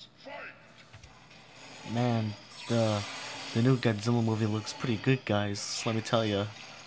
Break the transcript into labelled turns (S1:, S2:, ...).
S1: Man, the new Godzilla movie looks pretty good, guys. Let me tell ya.